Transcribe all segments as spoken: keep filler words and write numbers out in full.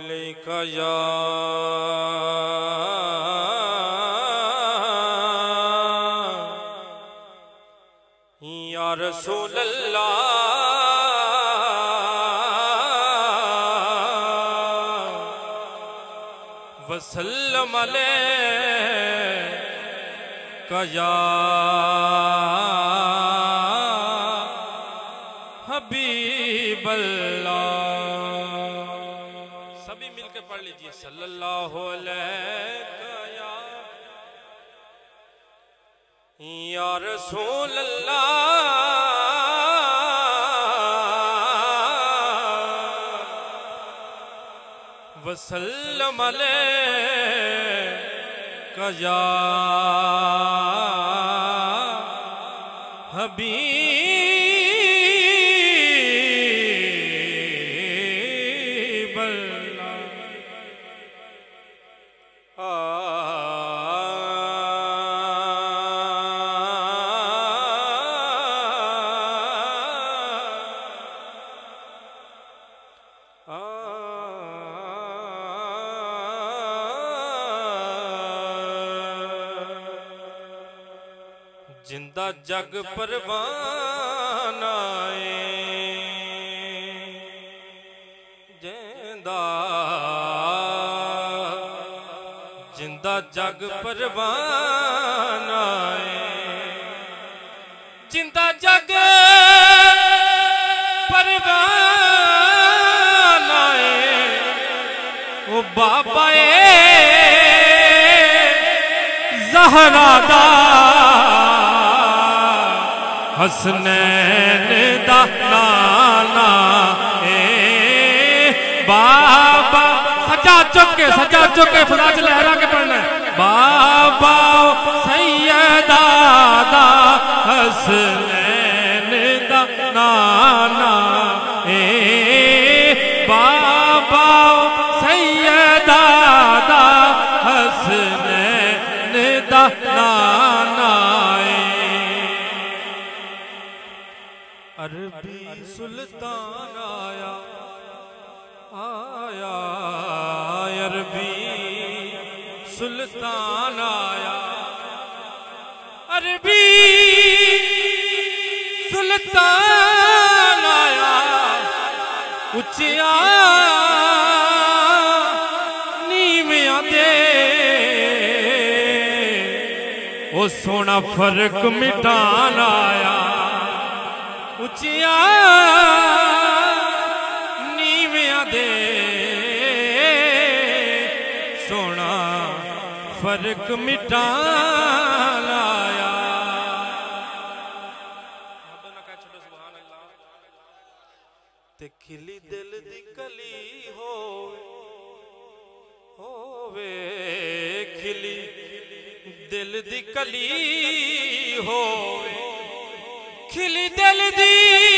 इलैका या या रसूल अल्लाह वसल्लम अलैका या हबीब अल्लाह। सभी मिलकर पढ़ लीजिए सल्लल्लाहु अलैका या या रसूल अल्लाह वसल्लम अलैका या हबीब अल्लाह। जिंदा जग परवाना जिंदा जिंदा जग परवाना जिंदा जग परवाना ओ बाबा ज़हरा दा हसनैन दा नाना ए बाबा। सजा चुके सजा चुके फराज लहरा के पढ़ना है। बाबा सैयदा दा हसनैन दा नाना ए बाबा सैयदा दा हसनैन दा नाना अरबी सुल्तान आया आया अरबी सुल्तान आया अरबी सुल्तान आया उच्चिया नीवियां दे ओ सोना फर्क मिटान आया उचिया नीवियां दे सोना फर्क मिटान आया। ते खिली दिल दी कली हो होवे खिली दिल दी कली होवे खिली दिल दी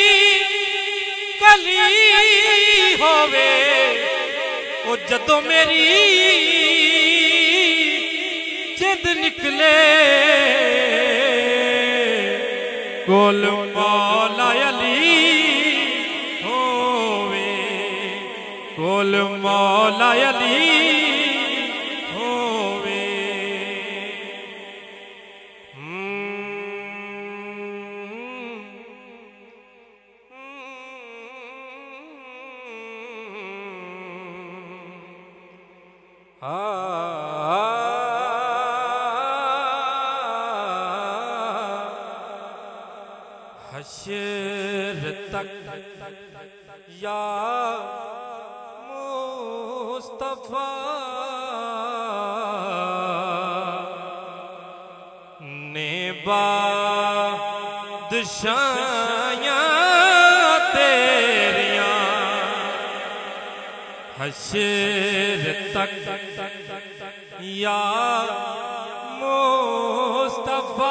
कली होवे ओ जदों मेरी जिद निकले कोल मौला अली होवे कोल मौला अली हशर तक या मुस्तफा ने बादशायां तेरियां हशर तक या मुस्तफा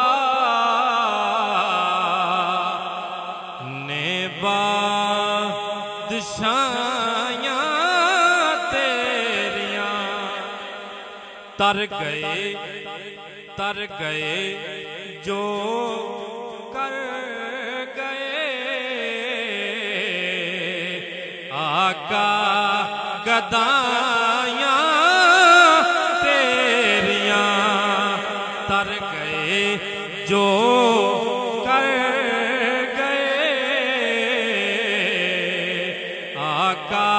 बादशायां तेरियां तर गए तर गए जो कर गए आका गदायां तेरियां तर गए जो कर गए आका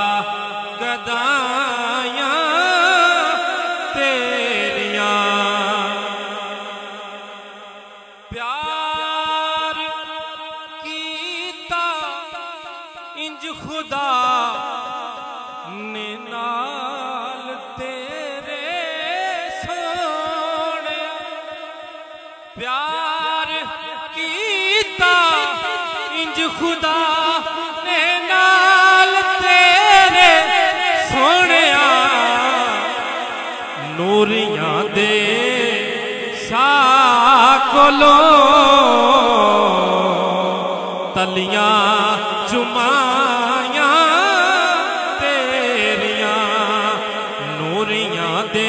गदायां तेरियां प्यार कीता इंज खुदा ने नाल तेरे सोने प्यार कीता इंज खुदा ने नाल तेरे सोने नूरियां दे शाह कोलों तलियां चुमाया तेरियां नूरियां दे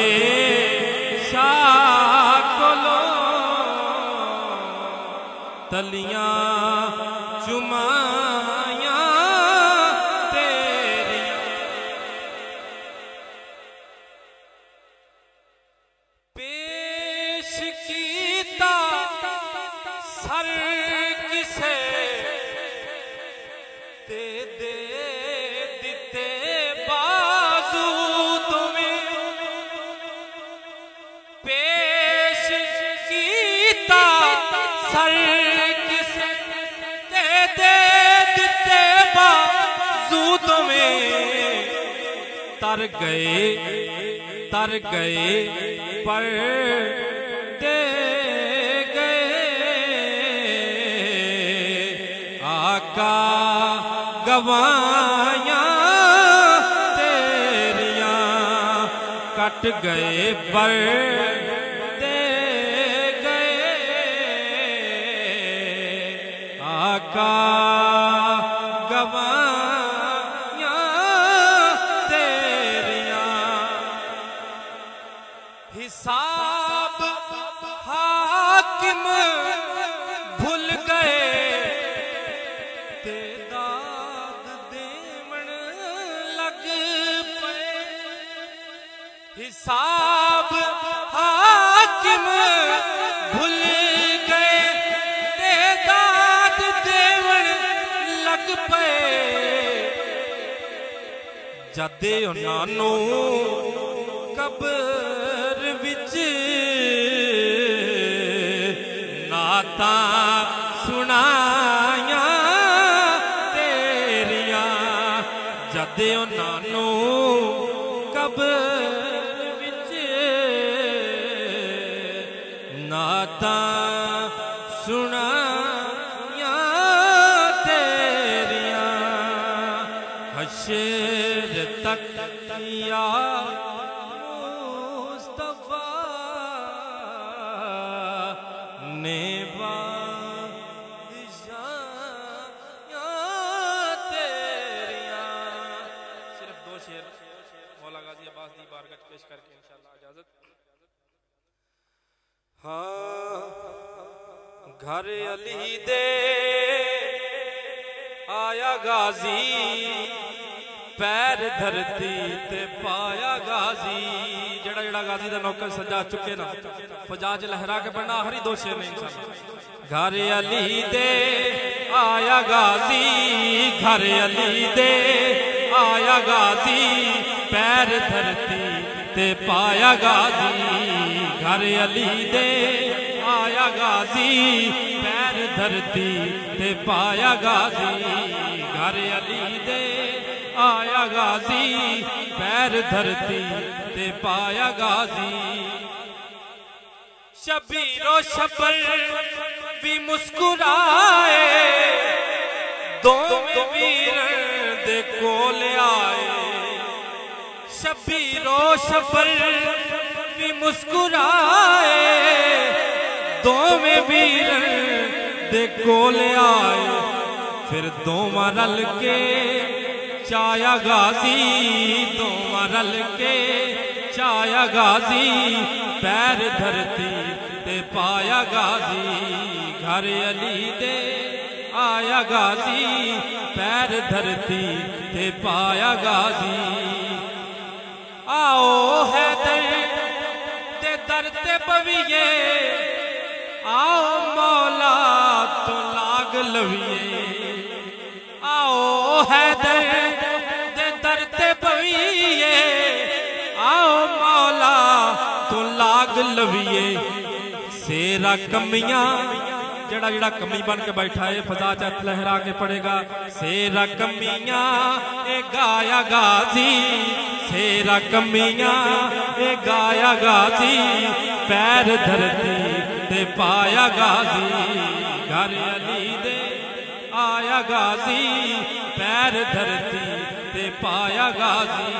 शाह कोलों तलियां चुमाया तेरियां पेश कीता सर किसे ते दे दिते बाजू तुम्हें पेश कीता सर किसे ते दे दिते बाजू तुम्हें तर गए तर गए पर दे आका गवायां तेरियां कट गए पर दे गए आका गवायां तेरियां हिसाब हाकिम भूल गए दाद देवण लग पे हिसाब हाकिम भूल गए ते दाद देवण लग पे जदे उन्हां कब्र विच नाता सुनाया जदे उन्हां कब्र विच नाता सुनाया तेरियां हशर तक या मुस्तफा ने मौला गाजी अब्बास दी बारगाह पेश करके इंशाअल्लाह इजाजत। हाँ घर अली दे आया गाजी पैर धरती ते पाया गाजी जड़ा जड़ा गाजी दा नौकर सजा चुके ना फजाज लहरा के पढ़ना हरी दो शेर में इंशाअल्लाह। घर अली दे आया गाजी घर अली दे आया गाजी पैर धरती ते पाया गाजी घर अली दे आया गाजी पैर धरती ते पाया गाजी घर अली दे आया गाजी पैर धरती ते पाया गाजी शबीरो शबर भी मुस्कुराए दोवें वीर दे कोल आए शबीरो शबर भी मुस्कुराए दोवें वीर दे कोल आए फिर दोवां रल के चाया गाजी दोवां रल के चाया गाजी पैर धरती ते पाया गाजी घर अली दे आया गाजी पैर धरती ते पाया गाजी आओ हैदर ते दर ते पविए, आओ मौला तो लाग लविए। आओ हैदर ते दर ते पविए, आओ मौला तो लाग लविए। सेरा कमियां जड़ा जड़ा कमी बन के बैठा है फजा च हथ लहरा के पड़ेगा। सेरा कमियां ए गाया गाजी, सेरा कमियां ए गाया गाजी, पैर धरती ते पाया गाजी। घर अली दे आया गाजी, पैर धरती ते पाया गाजी।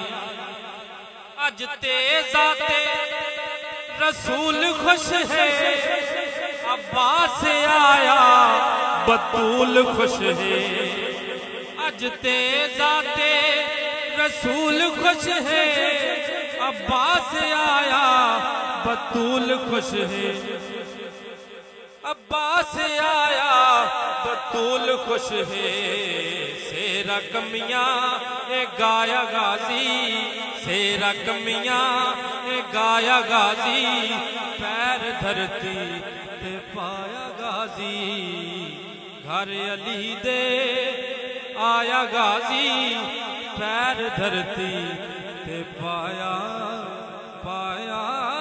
अज ते जाते रसूल खुश है, अब्बास आया बतूल खुश है। अज ते जाते रसूल खुश है, अब्बास आया बतूल खुश है। अब्बास आया बतूल खुश है। सेरा कमियां ए गाया गाजी, सेरा कमियां ए गाया गाजी, पैर धरती ते पाया गाजी। घर अली दे आया गाजी, पैर धरती ते पाया पाया